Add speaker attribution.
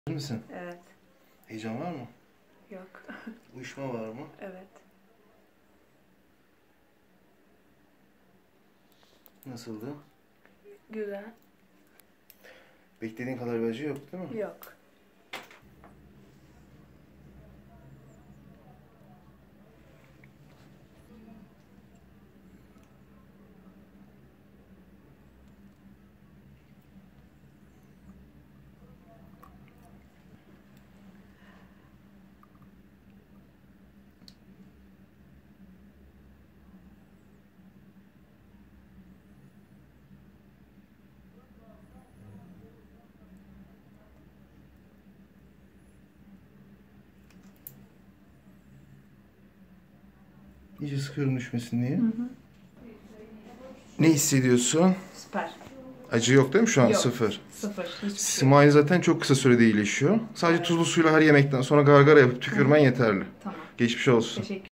Speaker 1: Misin?
Speaker 2: Evet.
Speaker 1: Heyecan var mı?
Speaker 2: Yok.
Speaker 1: Uyuşma var mı?
Speaker 2: Evet.
Speaker 1: Nasıldı?
Speaker 2: Güzel.
Speaker 1: Beklediğin kadar bir acı yok değil mi?
Speaker 2: Yok.
Speaker 1: İyice sıkıyorum düşmesin diye.
Speaker 2: Hı hı.
Speaker 1: Ne hissediyorsun?
Speaker 2: Süper.
Speaker 1: Acı yok değil mi şu an?
Speaker 2: Yok.
Speaker 1: Sıfır.
Speaker 2: Sıfır. Hiçbir şey.
Speaker 1: Simay zaten çok kısa sürede iyileşiyor. Sadece
Speaker 2: Evet.
Speaker 1: tuzlu suyla her yemekten sonra gargara yapıp tükürmen yeterli.
Speaker 2: Tamam.
Speaker 1: Geçmiş olsun.
Speaker 2: Teşekkür